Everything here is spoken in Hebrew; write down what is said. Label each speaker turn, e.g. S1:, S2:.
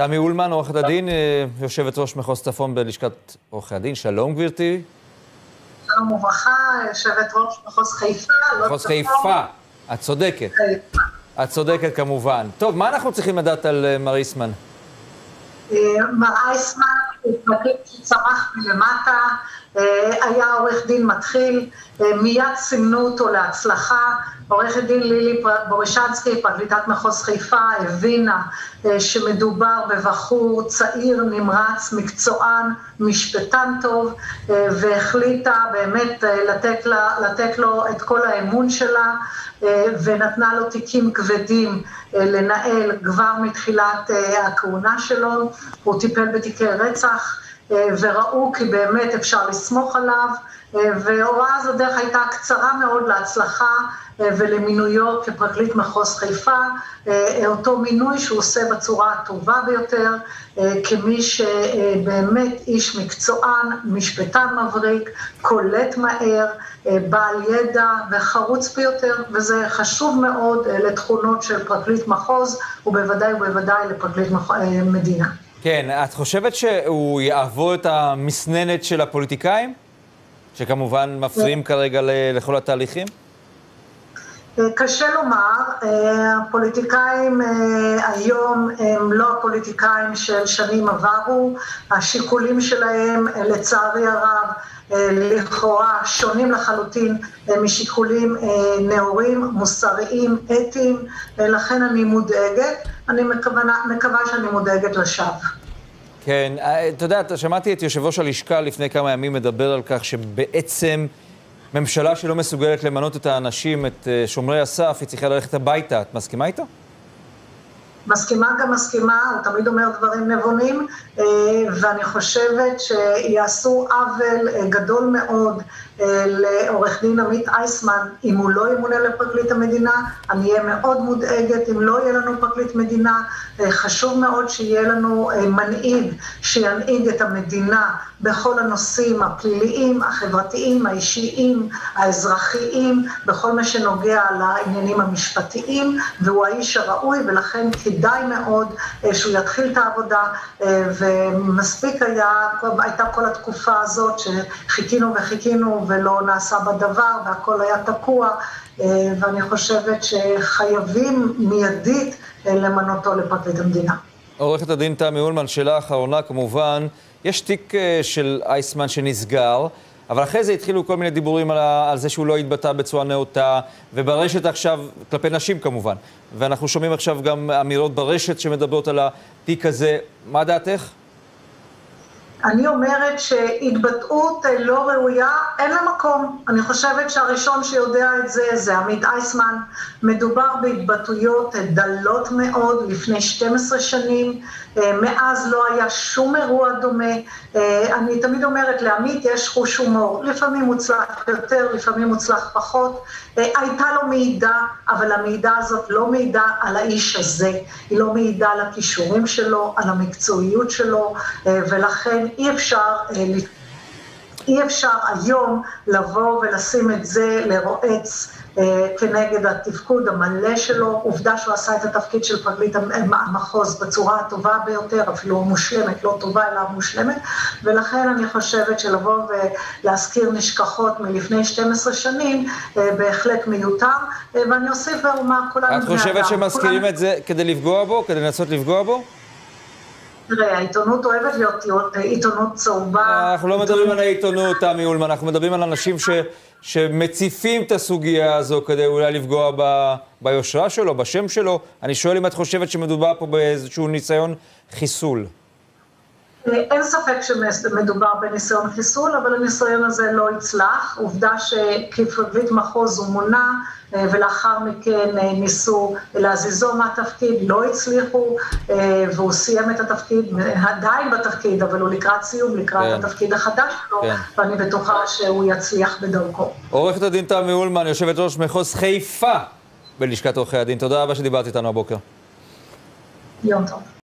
S1: תמי אולמן, עורכת הדין, יושבת ראש מחוז צפון בלשכת עורכי הדין. שלום גברתי.
S2: שלום וברכה, יושבת ראש מחוז חיפה.
S1: מחוז חיפה, את צודקת. את צודקת כמובן. טוב, מה אנחנו צריכים לדעת על מר איסמן?
S2: מר איסמן הוא פרקליט שצמח מלמטה, היה עורך דין מתחיל, מיד סימנו אותו להצלחה. עורכת דין לילי בורישנסקי, פרקליטת מחוז חיפה, הבינה שמדובר בבחור צעיר, נמרץ, מקצוען, משפטן טוב, והחליטה באמת לתת לו את כל האמון שלה, ונתנה לו תיקים כבדים לנהל כבר מתחילת הכהונה שלו. הוא טיפל בתיקי רצח, וראו כי באמת אפשר לסמוך עליו, והוראה הזו דרך הייתה קצרה מאוד להצלחה ולמינויו כפרקליט מחוז חיפה, אותו מינוי שהוא עושה בצורה הטובה ביותר, כמי שבאמת איש מקצוען, משפטן מבריק, קולט מהר, בעל ידע וחרוץ ביותר, וזה חשוב מאוד לתכונות של פרקליט מחוז, ובוודאי לפרקליט מדינה.
S1: כן, את חושבת שהוא יעבור את המסננת של הפוליטיקאים? שכמובן מפריעים כרגע לכל התהליכים?
S2: קשה לומר, הפוליטיקאים היום הם לא הפוליטיקאים של שנים עברו, השיקולים שלהם לצערי הרב לכאורה שונים לחלוטין משיקולים נאורים, מוסריים, אתיים, לכן אני מודאגת, אני מקווה שאני מודאגת לשווא.
S1: כן, אתה יודע, שמעתי את יושב ראש הלשכה לפני כמה ימים מדבר על כך שבעצם ממשלה שלא מסוגלת למנות את האנשים, את שומרי הסף, היא צריכה ללכת הביתה. את מסכימה איתו?
S2: מסכימה, הוא תמיד אומר דברים נבונים, ואני חושבת שיעשו עוול גדול מאוד לעורך דין עמית איסמן, אם הוא לא ימונה לפרקליט המדינה. אני אהיה מאוד מודאגת אם לא יהיה לנו פרקליט מדינה. חשוב מאוד שיהיה לנו מנהיג שינהיג את המדינה בכל הנושאים הפליליים, החברתיים, האישיים, האזרחיים, בכל מה שנוגע לעניינים המשפטיים, והוא האיש הראוי, ולכן כדאי מאוד שהוא יתחיל את העבודה, ומספיק הייתה כל התקופה הזאת שחיכינו ולא נעשה בדבר, והכל היה תקוע, ואני חושבת שחייבים מיידית למנותו לפרקליט המדינה.
S1: עורכת הדין תמי אולמן, שאלה אחרונה כמובן, יש תיק של איסמן שנסגר, אבל אחרי זה התחילו כל מיני דיבורים על זה שהוא לא התבטא בצורה נאותה, וברשת עכשיו, כלפי נשים כמובן, ואנחנו שומעים עכשיו גם אמירות ברשת שמדברות על התיק הזה. מה דעתך?
S2: אני אומרת שהתבטאות לא ראויה, אין לה מקום. אני חושבת שהראשון שיודע את זה עמית איסמן. מדובר בהתבטאויות דלות מאוד לפני 12 שנים, מאז לא היה שום אירוע דומה. אני תמיד אומרת, לעמית יש חוש הומור, לפעמים מוצלח יותר, לפעמים מוצלח פחות. הייתה לו מידע, אבל המידע הזאת לא מידע על האיש הזה, היא לא מידע על הכישורים שלו, על המקצועיות שלו, ולכן אי אפשר היום לבוא ולשים את זה לרועץ כנגד התפקוד המלא שלו. עובדה שהוא עשה את התפקיד של פרקליט המחוז בצורה הטובה ביותר, אפילו מושלמת, לא טובה אלא מושלמת, ולכן אני חושבת שלבוא ולהזכיר נשכחות מלפני 12 שנים בהחלט מיותר, ואני אוסיף ואומר, כולנו...
S1: את חושבת שמזכירים את זה כדי לפגוע בו, כדי לנסות לפגוע בו?
S2: תראה, העיתונות אוהבת להיות עיתונות צהובה.
S1: אנחנו לא מדברים על העיתונות, תמי אולמן, אנחנו מדברים על אנשים שמציפים את הסוגיה הזו כדי אולי לפגוע ביושרה שלו, בשם שלו. אני שואל אם את חושבת שמדובר פה באיזשהו ניסיון חיסול.
S2: אין ספק שמדובר בניסיון חיסול, אבל הניסיון הזה לא יצלח. עובדה שכפרקליט מחוז הוא מונה, ולאחר מכן ניסו להזיזו מהתפקיד, לא הצליחו, והוא סיים את התפקיד, עדיין בתפקיד, אבל הוא לקראת סיום, לקראת התפקיד החדש שלו, ואני בטוחה שהוא יצליח בדרכו.
S1: עורכת הדין תמי אולמן, יושבת ראש מחוז חיפה בלשכת עורכי הדין. תודה רבה שדיברת איתנו הבוקר.
S2: יום טוב.